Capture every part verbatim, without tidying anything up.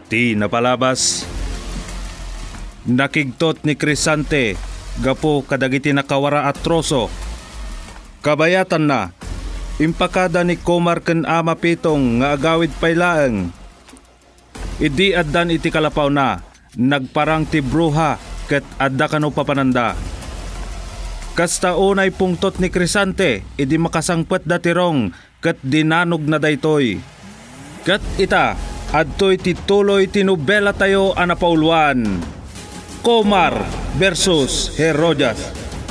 Ti napalabas. Nakigtot ni Crisante gapo kadagiti nakawara at troso. Kabayatan na, impakada ni Komar ken ama pitong nga agawid paylaeng. Idi addan iti kalapaw na, nagparang ti bruha ket adda kano papananda. Kasta unay pungtot ni Crisante, idi makasangpet datirong ket dinanog na daytoy. Ket ita, adtoy tituloy tinubela tayo anapauluan. Komar versus Herodias.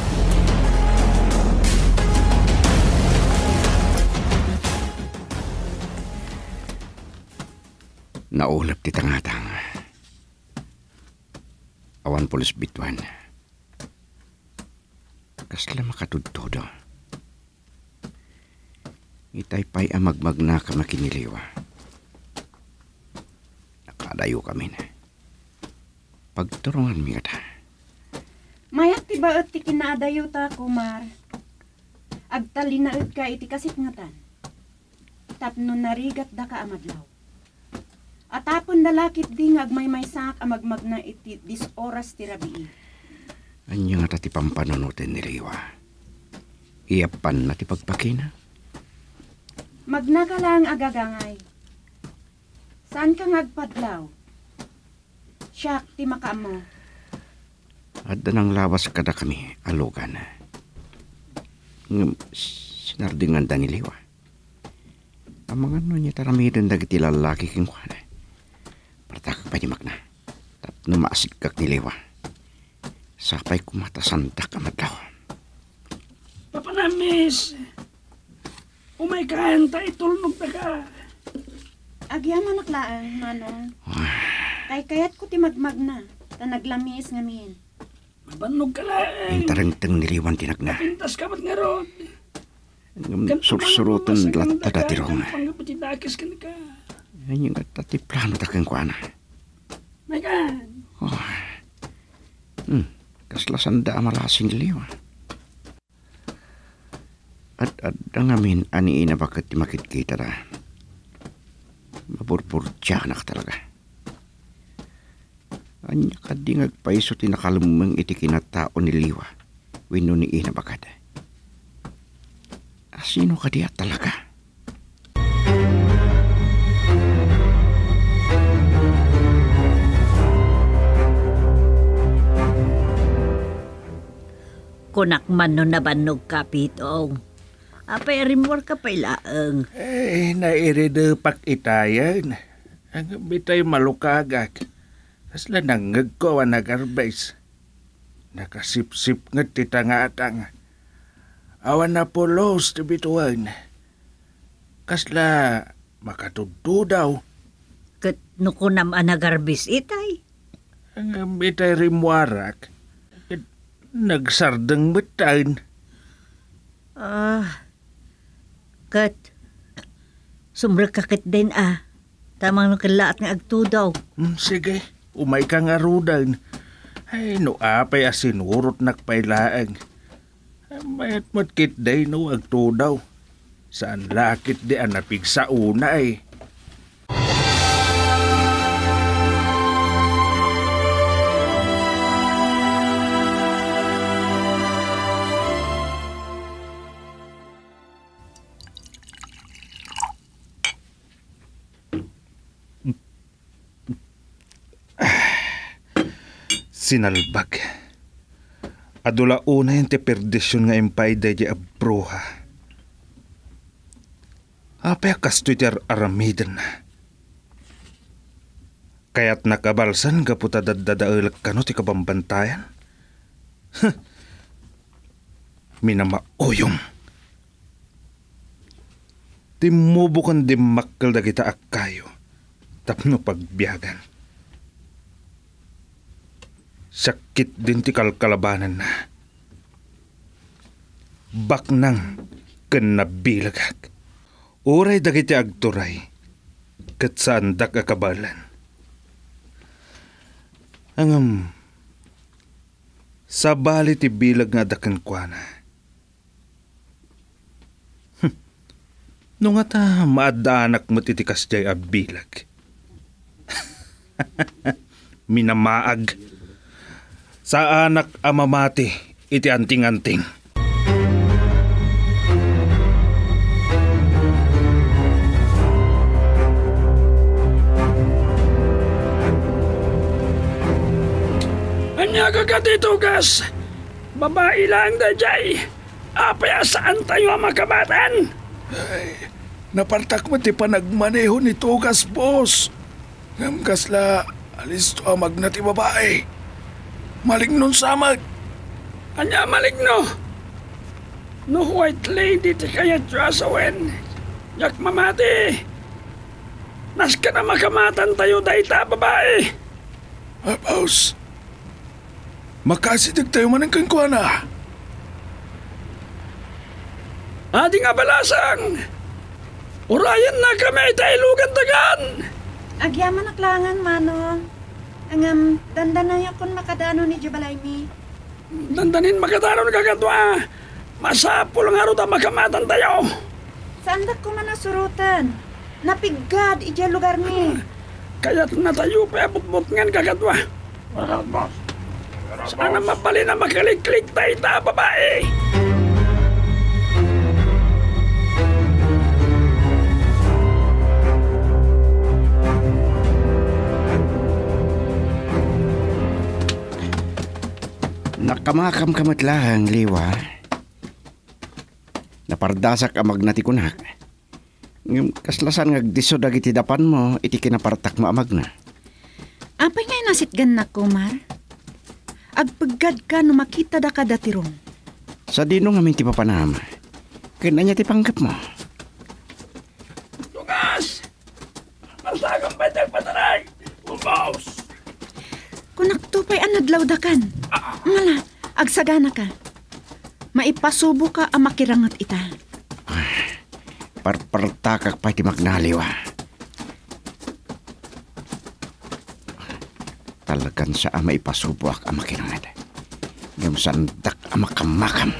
Naulap ti tangatang. Awan pulos bituan. Kasla makatudtodo. Itay pa'y amagmag na ka makiniliwa. Nakadayo kami na. Pagturungan mi ata. Mayat ti baet ti kinadayo ta, Komar. Agtalinaet ka iti kasipngatan. Tapno narigat da ka amadlaw. Atapon dalakit di nga agmaymaysak amagmag na iti dis oras ti rabii. Anya nga ti pampanonoten ni Liwa. Iyapan na ti pagpakina. Magnaga lang agagangay. Saan ka ngagpadlaw? Siyak ti makamo. Adda nang lawas kada kami alugan. Ngem sinardingan da ni Liwa. Ang mga no niya taramidin dagiti lalaki king kuana. Partakak pa di magna. Tapno maasigkak ni Liwa. Sapay kumatasandak amadlaw. Papanamis! Umay kahan tayo tulnog na ka. Agyaman naklaan, manong. Kay kayat ko ti magmag na. Ta naglamis ngamin. Mabanog ka lang. Intarangtang niliwan tinagna. Pintas ka mat nga rod. Ngam sursurutan latta dati rong. Pangapatidakis ka na ka. Yan yung tati plano takang kuana. May ka. Oh. Hmm. Kaslasan da amalasing liwa. At adda ngamin ani ina bakit makit kita da. Maburburdya na ka talaga. Anya ka di ngagpaiso tinakalumang iti kinatao ni Liwa. Wino ni ina bakit. Sino ka diya talaga? Kunak man no nabanog ka, Pitong. Apay rimor ka pailaang. Eh, nairidepak itayan. Ang bitay malukagak. Kasla nangag ko ang nagarbais. Nakasip-sip ngat titangatang. Awan na pulos ti bituan. Kasla makatudto daw. Kat nukunam anagarbis itay. Ang bitay rimwarak. Nagsardeng betain. Ah, kat sumrek kakit din ah. Tamang nakalaat nga agtudaw. Hmm, sige, umay ka nga rudan. Ay, no apay asinurot nakpailaang. Mayat matkit day no agtudaw. Saan lakit di anapig sa una eh. Sinalbag. Adula una yung te perdisyon nga impay day di abruha. Apay kastoy ti aramidan na. Kaya't nakabalsan kaputa dadadaelag kano ti kabambantayan. Huh. Minamauyong. Timubukan di makkel da kita akayo. Tapno pagbiyagan. Sakit din ti kalkalabanan na. Baknang ken nabilagak. Uray dagiti agturay. Ket sandak akabalan. Angam sabali ti bilag nga daken kuana. Hm. Nung ata maadanak mo titikas jay abilag. Minamaag. Sa anak amamati, iti anting-anting. Anya ka ka dito, gas. Babae lang da jay. Apaya saan tayo ang makabatan? Napartak mo ti panagmaneho ni Tugas, boss. Ngam kasla, alis to ang magnati babae. Malignon samag. Anya maligno. No white lady ti kaya trasawen. Yak mamati. Nas ka na makamatan tayo dahita babae. Ah, boss. Makasidag tayo man ang kangkwana. Adi nga balasang. Urayan na kami tayo lugan dagan. Agyaman naklangan, manong. Angam, dandanay akong makadano ni Jubalay mi. Dandanin makataron kagatwa. Masapul nga ruta makamatan tayo. Saan da ko man nasurutan? Napigad, ija lugar mi. Kaya't na tayo pa abot-bot ngan kagatwa. Sana mapali na makaliklik tayo ta babae. Nakamakam kamat lang, Liwa. Napardasak amag na ti kunak. Ngam kaslasan ngagdiso dagiti dapan mo, iti kinapartak mo amag na. Apay ngay nasitgan na, Kumar? Agpagad ka no makita da ka datirong. Sa dino nga ti papanam, kinanya ti panggap mo. Tugas! Marsagang betag pataray! Umaus! Kunak tupay anadlaw da kan. Ngala, agsagana ka. Maipasubo ka ang makirangat ita. Parpartakak pa ti magnaliwa. Talagan sa ama ipasubuak ang makirangat. Ngam sandak ang makamakam.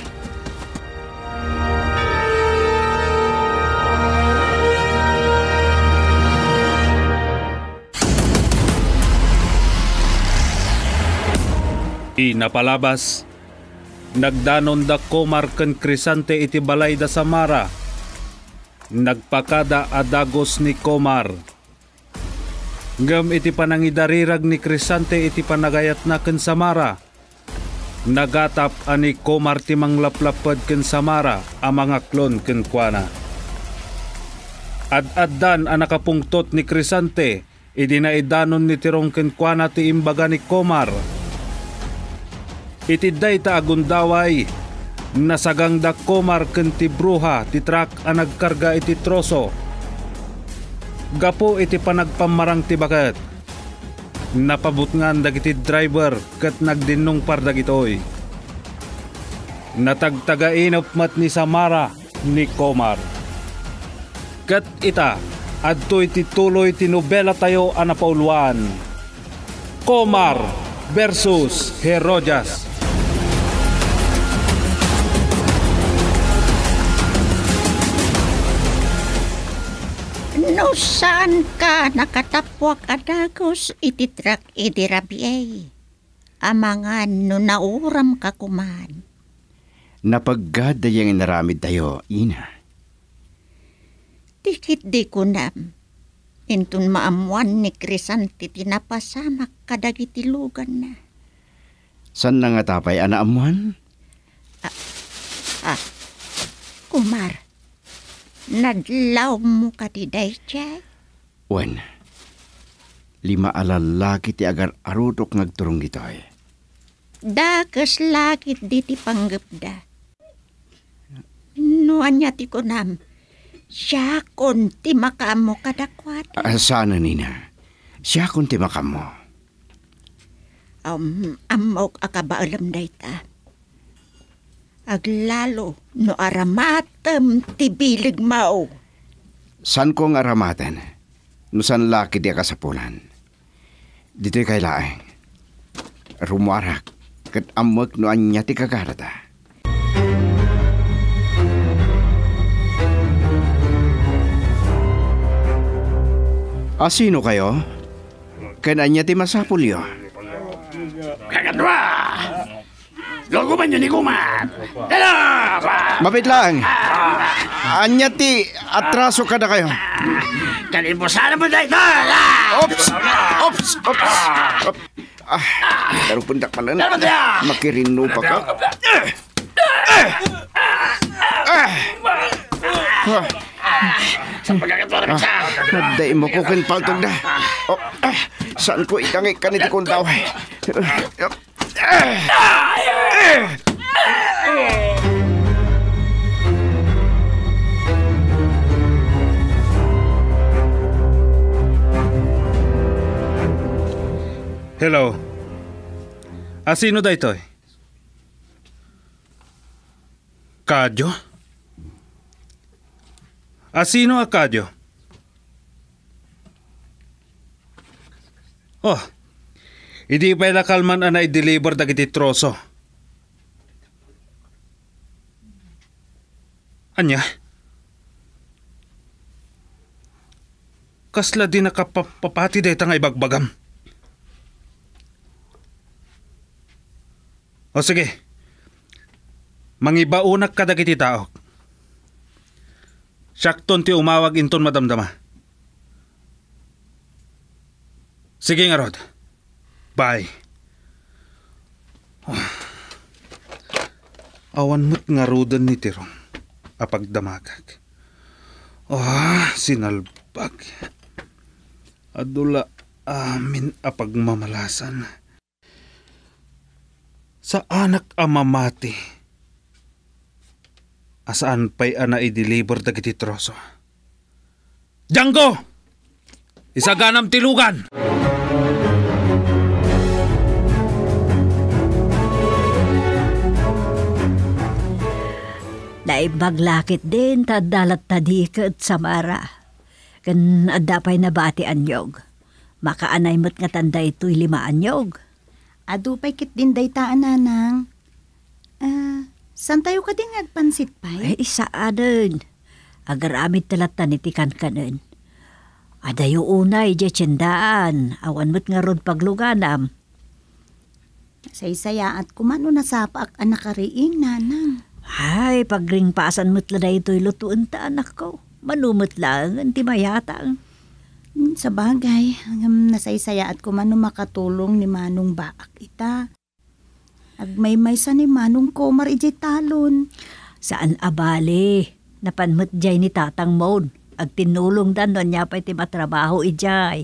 Inapalabas, nagdanon da Komar ken Crisante iti balay da Samara. Nagpakada adagos ni Komar. Ngam iti panangidarirag ni Crisante iti panagayat na ken Samara. Nagatap ani Komar ti manglaplapad ken Samara a mga klon ken kuana. Ad-addan ang nakapungtot ni Crisante, idinaidanon ni tirong ken kuana ti imbaga ni Komar. Iti day ta agundaway, nasagang da Komar ken ti bruha ti trak a nagkarga iti troso. Gapo iti panagpamarang ti baket. Napabutngan dagiti driver ket nagdinong par dagitoy. Natagtagainop mat ni Samara ni Komar. Ket ita, adtoy ti tuloy ti nobela tayo a napauluan. Komar versus Herodias. No saan ka nakatapwak adagos ititrak idirabiyay. Amangan no nauram ka kuman. Napaggada yung inaramid tayo, Ina. Tikit di ko nam. Intun maamuan ni Crisante tinapasamak kadagiti lugan na. San na nga tapay, ana amuan? Ah, Kumar. Nadlaw mo ka ti dayjay? Wen, lima alalaki ti agar arudok ngagturong ditoy. Dakas lakit di ti panggapda. No anya ti kunam, siya kon ti makamo kadakwat. Ah, sana, Nina. Siya kung timakam mo. Um, amok akabaalam dayta. Aglalo no aramatem ti bilig mao. San kong aramatan? No san laki di akasapulan. Dito'y kay laeng. Rumuarak. Kat amok no anya ti kagarata. Asino kayo? Kananya ti masapulyo. Kakadwa! Luguman yun ni Kumar! Hello! Mapit lang. Anya ti atraso kada kayo. Kalimusan mo na ito! Ops! Ops! Ops! Ops! Ah, laro pundak pa lang. Makirino pa ka. Ah! Sa pagkakatwa naman siya! Naday mo ko kin paltog na. Oh, ah, saan ko itangik ka niti kong daw? Hello. Asino da ito? Kadyo? Asino a Kadyo? Oh, hindi pa ila kalman na i-deliver dagiti troso. Anya? Kasla di nakapapati deta nga ibagbagam. O sige, mangibaunak ka dagiti tao. Sakton ti umawag inton madamdama. Sige nga Rod. Bye. Oh. Awan mo't nga rodan ni Tirong. Apagdamagag. Oh, sinalbag. Adula amin apagmamalasan. Sa anak amamati. Asaan pa'y ana i-deliver dagiti troso? Django! Isaganam tilugan! Naibaglakit din tadalat tadiket samara. Kan adda pa'y nabati anyog. Makaanay mo't nga tanda ito'y lima anyog. Adu pa'y kit din daytaan nanang. Ah, san tayo ka din agpansit pa'y? Ay, isa adun. Agaramid talatan itikan kanen. Adayo unay, di tiyendaan. Awan mo't nga ron pagluganam. Saysaya at kumano nasapa ak anak kariing nanang. Ay, pagring pasan mo't laday ito'y lutuan ta anak ko. Manumot lang, anti mayatang. Hmm, sa bagay, um, nasaysaya at kumano makatulong ni Manong Baak ita. Agmay-may sa ni Manong Komar ijay talon. Saan abali? Napanmot jay ni Tatang Mon. Ag tinulong dan nun niya pa'y ti matrabaho ijay.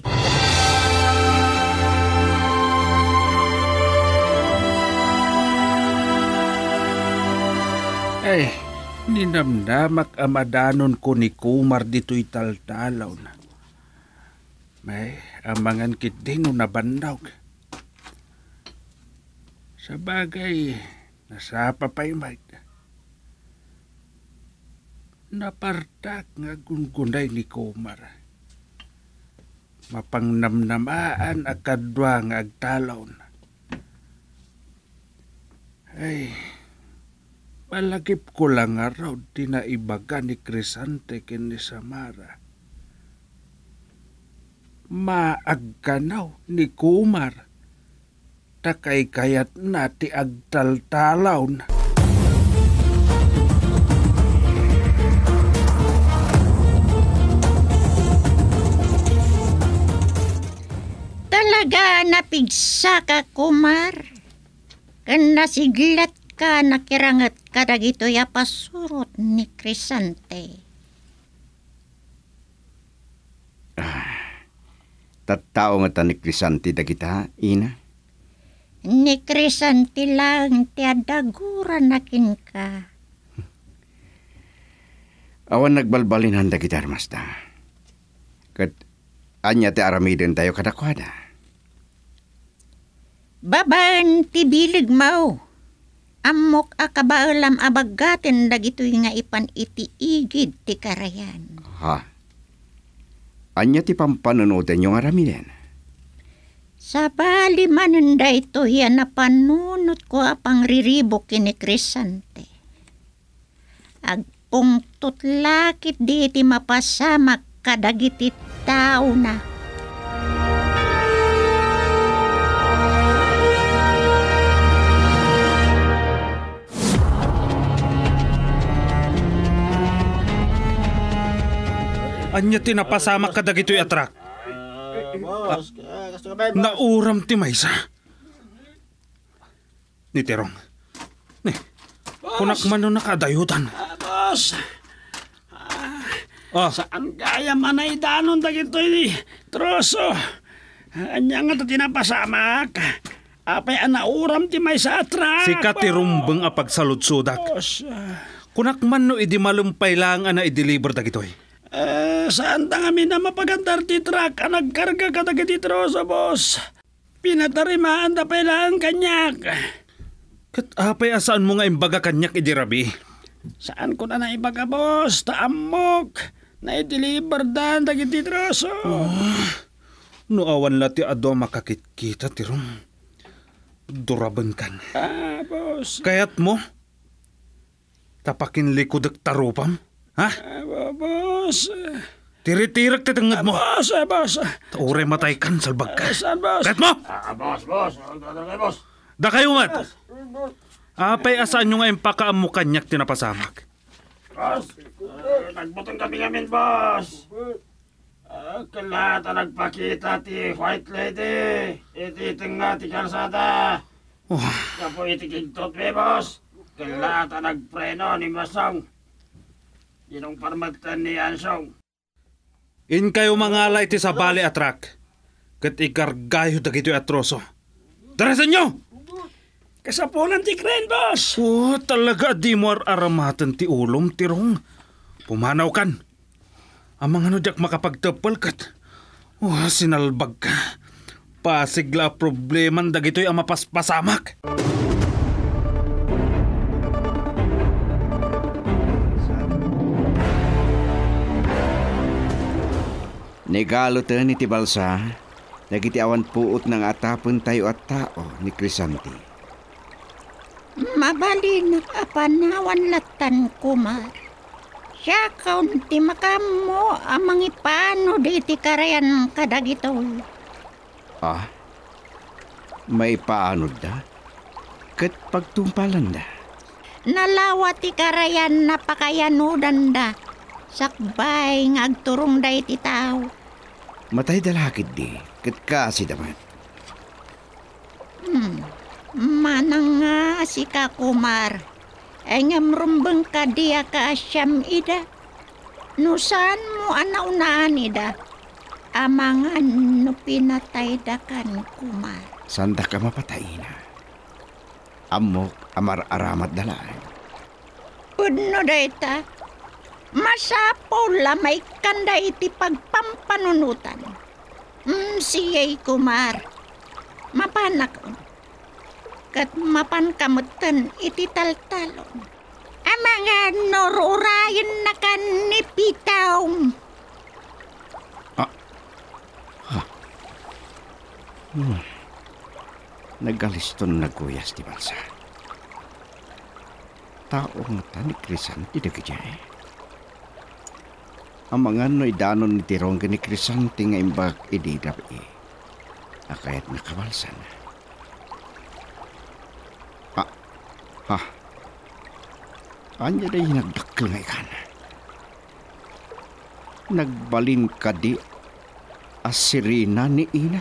Ay, ninamnamak amadanon ko ni Kumar dito'y taltalaw na. May amangan kit din no nabandaw. Sa bagay, nasapa pa'y may. Napartak nga gungunay ni Kumar. Mapangnamnamaan akadwa nga agtalaw na. Ay, malagip ko lang nga raw tinaibaga ni Crisante ken ni Samara. Maagkanaw ni Kumar. Takay kayat na ti agtaltalaw na. Talaga napigsa ka, Kumar. Kan nasiglat ka nakirangat ka dagito ya pasurot ni Crisante. Tattao nga ta ni Crisante dagita, ina? Ni Crisante lang ti adaguran nakin ka. Awan nagbalbalin dagita armasta. Kat anya ti aramiden tayo kadakwada. Baban ti bilig mau. Amok akabaalam abagaten dagitoy nga ipan iti igid ti karayan. Ha? Anya ti pampanunutan yung aramiden? Sa bali mananda ito yan na panunot ko apang riribok kini Crisante. Agpungtot lakit di iti mapasamak kadagiti tao na. Anya tinapasamak ka dagitoy atrak. Boss, gusto ka ba, boss? Nauram ti maysa. Ni Tirong. Ni, kunak man no nakadayutan. Ah, boss, Ah, saan kaya manay danon dagito ni troso? Anya nga to tinapasamak. Apay anauram ti may sa atrak. si Katirumbeng apag saludsudak. Boss, ah, Kunak man no idi malumpay lang ana i-deliver dagitoy. eh, saan ta kami na mapagandar ti truck ang nagkarga ka dagiti troso, boss? Pinatarimaan da pala ang kanyak. Kat apay asaan mo nga imbaga kanyak idi rabi? Saan ko na naibaga, boss? Taamok. Na-deliver dan dagiti troso. No awan la ti ado makakit-kita Tirong. Duraban kan. Ah, boss. Kayat mo? Tapakin likudak tarupam? Ha? Ah, boss. Tiritirak titangad mo. Boss, eh, boss. Taure matay kan salbag ka. Saan, boss? Kayat mo? Ah, boss, boss. Ano kay boss? Da kayo mat. Apay asaan nyo nga impakaam mo kanyak tinapasamak? Boss, uh, nagbutong kami ngamin, boss. Uh, kalata nagpakita ti white lady. Ititing nga ti kalsada. Oh, Kapo itikigtot me, boss. Kalata nagpreno ni Masong. Yinong parmagtan ni Ansong. in kayo mangalay ti sabali atrak. Kat ikargayo dagito atroso. Darasan nyo! Kasapunan ti Crane, boss. Oh, talaga di mo aramatan ti ulom, Tirong. Pumanaw kan. Ang mga nudyak makapagtapal kat. Oh, sinalbag ka. Pasigla probleman dagitoy ang mapaspasamak. Negalotan ni Tibalsa, dagiti awan puot ng atapon tayo at tao ni Crisanti. Mabali na kapanawan latan, Kumar. Siya kaunti makamo amang ipano di ti karayan kadagito. Ah, may paano da? Kat pagtumpalan da. Nalawa ti karayan na pakayanudan da. Sakbay nga agturong da iti tao. Matay dalakid di, kat kasi daman. Hmm. Manang nga si ka, Kumar. Ay nga marumbang ka diya ka asyam ida. No saan mo anaunaan ida? Amangan no pinatay da kan, Kumar. Sanda ka mapatay na. Amok amar aramat dalaan. Udno da ita. Masapo lamay kanda iti pagpampanunutan. Mm, siyay, Kumar. Mapanak. Kat mapan kamutan iti taltalon. Amanga norurayan na kan ni Pitaw. Hmm. Nagaliston na guyas di balsa. Taong tanik Crisanti da kajay. Ang mga no'y danon ni Tirong ni Crisanti nga imbag ididap e. Akayat nakabalsan. Ah, ha. Anya na hinagdakkel nga ikan. Nagbalin ka di asirina ni Ina.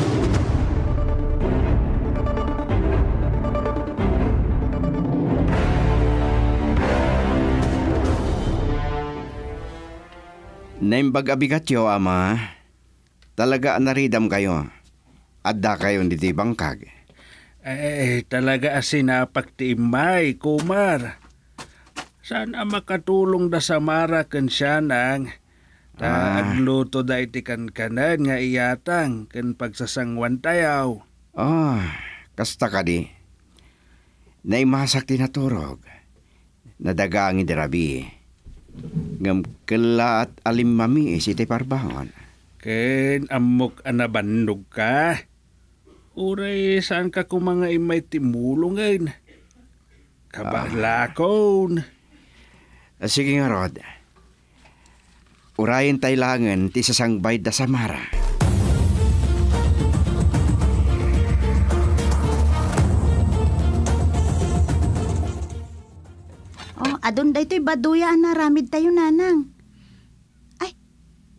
Naimbag abigatyo, ama. Talaga naridam kayo. Adda kayo hindi bangkag. Eh, talaga asinapak ti imay, Kumar. Sana makatulong da sa mara kan siya nang Ah. agluto da iti kankanan nga iyatang kan pagsasangwan tayaw. Oh, kasta ka di. Naimasak tinaturog. Nadagang idirabi. Ngam kala at alimami iti parbangon. Ken amok anabandog ka. Uray saan ka kung mga imay timulungan? Kabalakon. Ah, sige nga, Rod. Urayin tay langan ti sasangbay da Samara. Oh, adon da ito'y baduya na ramid tayo, nanang. Ay,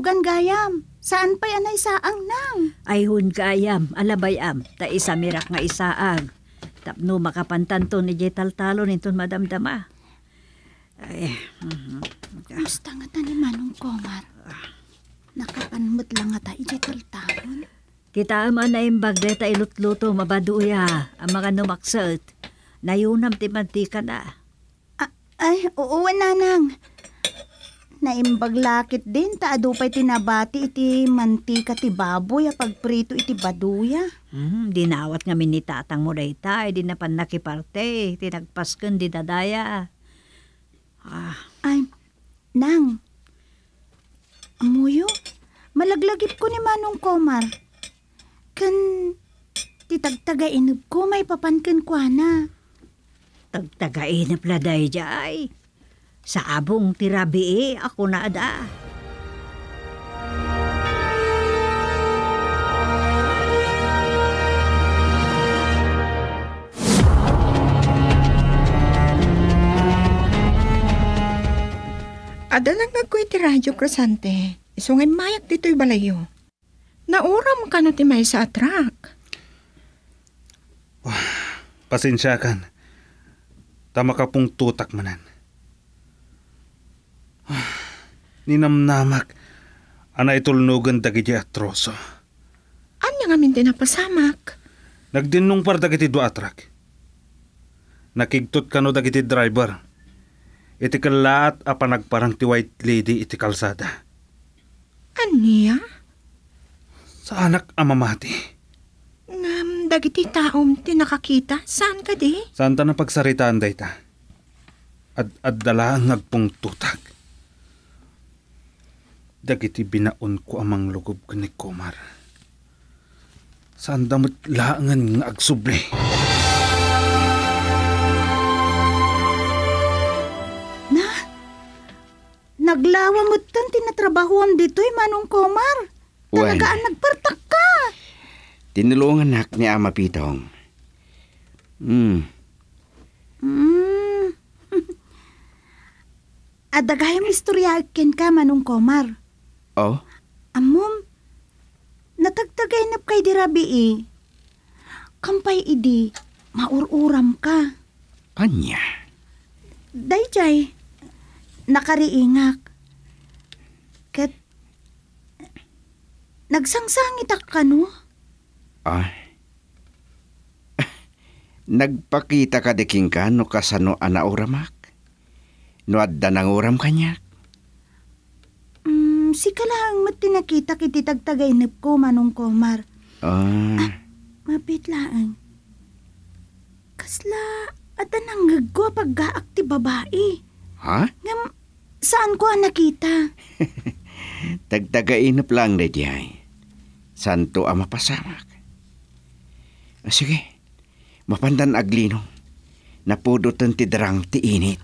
Alogan gayam, saan pa yan ay saang nang? Ay hun kaayam, alabayam, ta isa mirak nga isaag. Tapno makapantanto ni Jetal Talo ninton madamdama. Ay, mhm. Gusto nga ta ni Manong Komar. Nakapanmot lang nga ta ijetal taon. Kita man na imbag de ta ilutluto mabaduya ang mga numaksat. Nayunam ti mantika na. Ah, ay, oo nanang. Naimbag lakit din ta adupay tinabati iti mantika ti baboy a pagprito iti baduya. Hmm, dinawat nga minitatang mo dayta, di na pan nakiparte, tinagpasken di dadaya. Ah, Ay, nang. Amuyo, malaglagip ko ni Manong Komar. Kan titagtagainib ko may papanken kwa na. tagtagain na pladay jay. Sa abong tirabi ako na ada. Ada nang nagkuy ti radyo krasante. Isungay mayak dito'y balayo. Nauram ka no ti may sa atrak. Pasensya kan. Tama ka pong tutak manan. Ninamnamak. Ana itulnugan dagiti atroso. Anya nga min napasamak. Nagdinong par dagiti do atrak. Nakigtot ka no dagiti driver. Iti kalaat a panagparang ti white lady iti kalsada. Anya? Sa anak a mamati. Ngam dagiti taom ti nakakita. Saan ka di? Saan ta na pagsaritaan dayta? Ad addala ang agpong tutak. Dagiti binaon ko amang lugob ko ni Komar. Saan damot laangan nga agsubli. Naglawa mo tan tinatrabahoan dito'y Manong Komar. Wan. Talagaan nagpartak ka. Tinulungan nak ni Ama Pitong. Hmm. Hmm. Adagayang istoryakin ka Manong Komar. Oh? Amom, natagtagaynap kay dirabi eh. Kampay idi, maururam ka. Anya? Dayjay, nakariingak. Kat, nagsangsangit ka no? Ah. Nagpakita ka diking ka no kasano ana uramak? No adda nang uram kanya? Hmm, si kalang mat tinakita kiti tagtagaynap ko Manong Komar. Ah. Mapit laang. Kasla, ata nang gagwa paggaak ti babae. Ha? Ngam, saan ko nakita? Tagtagainap lang na diay. Santo ang mapasamak. Ah, sige, mapandan aglino. Napudutan ti darang ti init.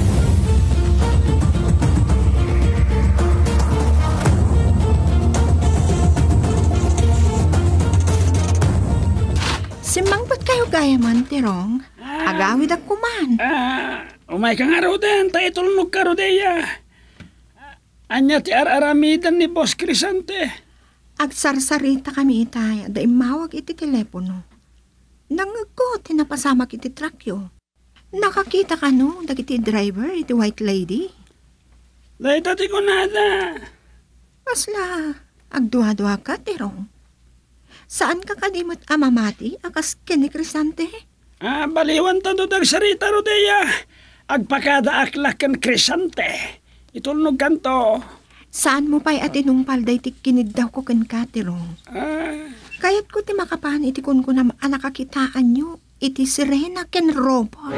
Simangpot kayo gaya man, Tirong. Agawid ak kuman. Ah, umay ka nga roden, tayo tulnog ka rodeya. Anya ti ar-aramidan ni Boss Crisante. Agsarsarita kami itay, da imawag iti telepono. Nangagko, tinapasamak iti trakyo. Nakakita ka no, dagiti driver, iti white lady. Dahil tati ko nada. Pasla, agduha-duha ka, Tirong. Saan ka kadimot amamati, akas kini Crisante? Ah, baliwan ta do dag sarita rodeya. Agpakada aklak ken Crisante. Itulnog kanto. Saan mo pa'y atinong palday ti kinid daw ko ken ka, Tirong? Ah, Kayat ko ti makapan iti kun ko na anakakitaan nyo, iti sirena ken robot.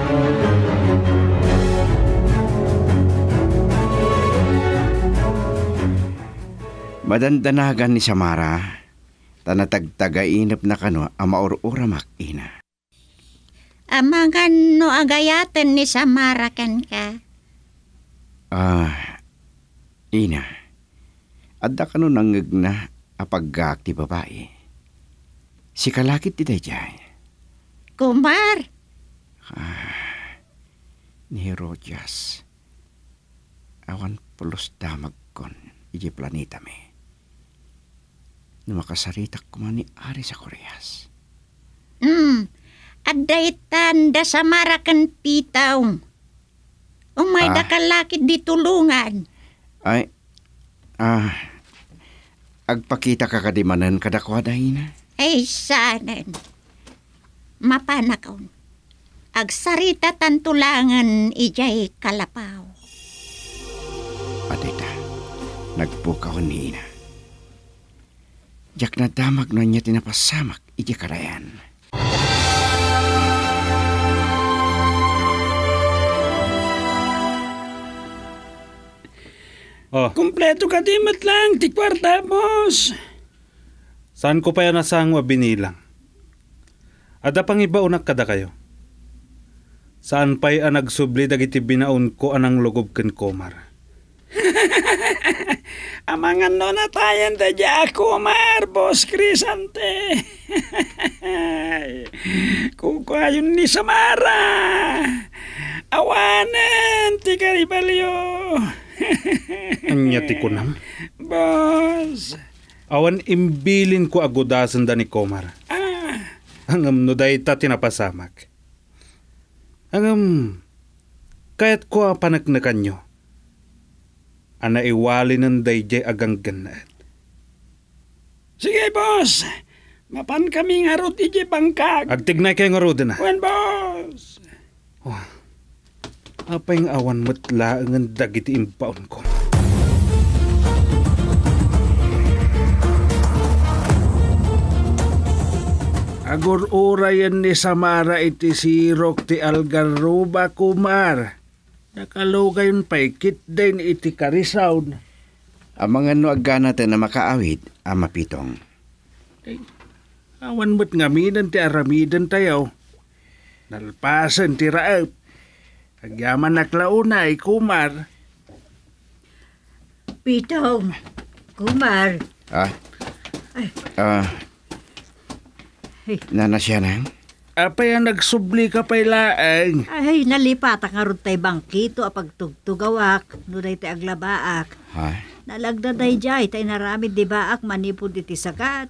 Madandanagan ni Samara, tanatagtagainap na kano ang maururamak ina. Amangan no agayatan ni Samara ken ka. Ah, ina, adda kano nangag na apaggaak ti babae. Si kalakit ti dayjay. Kumar, Ni Rojas. Awan pulos damag kon. iti planeta mi. Na makasaritak ko man ni Ari sa Koreas. Hmm, aday tanda sa marakan pitaw. Umay Ah. da kalakid di tulungan. Ay, ah, agpakita ka kadimanan kadakwa dahina. Ay, sanan. Mapanakaw. Agsarita tantulangan ijay kalapaw. Adita, nagpukaw ni ina. Jak na damag na niya tinapasamak iti karayan. Oh, Kompleto ka di matlang, ti kwarta, boss. saan ko pa yan nasang binilang? Ada pang iba unak kada kayo. Saan pa'y ang nagsubli dagiti binaon ko anang logob ken Komar? Amangan no na tayan da ako, Mar, boss Crisante. Kukuhayon ni Samara. Awanan, ti Karibalyo. Anya ti kunam. Boss. Awan imbilin ko agudasan da ni Komar. Ah, Hangam no day ta tinapasamak. Hangam, kaya't ko ang panagnakan nyo. Ana iwali ng dayjay agang ganat. sige, boss. Mapan kami nga rot iji bangkag. Agtignay kayo nga roda na. Wen, boss. Apay ng awan matla ang dagiti impaon ko. Agur urayan ni Samara iti sirok ti Algarroba, Kumar. Nakalugayon pa'y kit din iti Karisaw. Ang mga no agana na makaawid, ang mapitong. Awan mo't ngaminan ti aramidan tayo. Nalpasan ti raap. Agyaman naklaunay, Kumar. Pitong, Kumar. Ah? Ay. Ah, Ay. nanasya nang? Apay ang nagsubli ka pa'y laang. Ay, nalipat ang arot tay bangkito apag tugtugawak, nuday tay aglabaak. Ha? Nalagdaday jay, tay naramid di baak manipod iti sakat.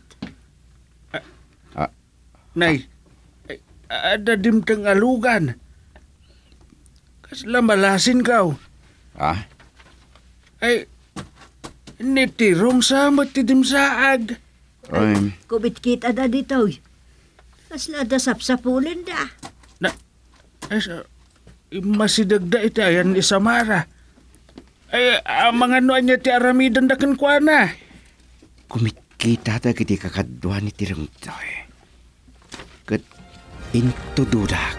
Nay, ay, ada dimtang alugan. Kasla malasin kaw. Ah? Ay, nitirong sa matidim saag. Um, Kubit kita da dito. Kasla da sapsapulin da. Ay, sa, masidagda iti ayan ni Samara. Ay, ang mga noan niya ti aramidan dakan kwa na. kumikita da kiti kakadwa ni tirong toy. Kat intududak.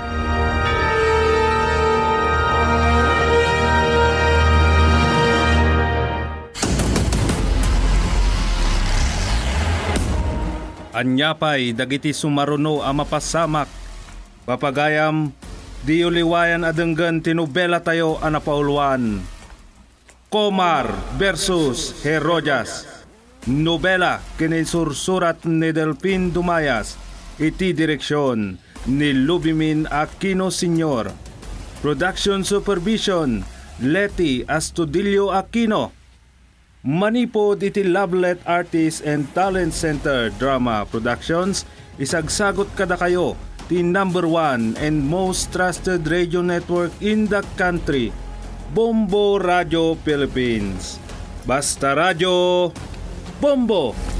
Anyapay dagiti sumaruno a mapasamak. Papagayam, di uliwayan adenggan tinubela tayo a napauluan. Komar versus Herojas. Nobela kinisursurat ni Delphin Dumayas. Iti direksyon ni Lubimin Aquino Senior Production Supervision Leti Astudillo Aquino. Manipod iti Lovelet Artists and Talent Center Drama Productions. Isagsagot kada kayo ti number one and most trusted radio network in the country, Bombo Radio Philippines. Basta Radio, Bombo!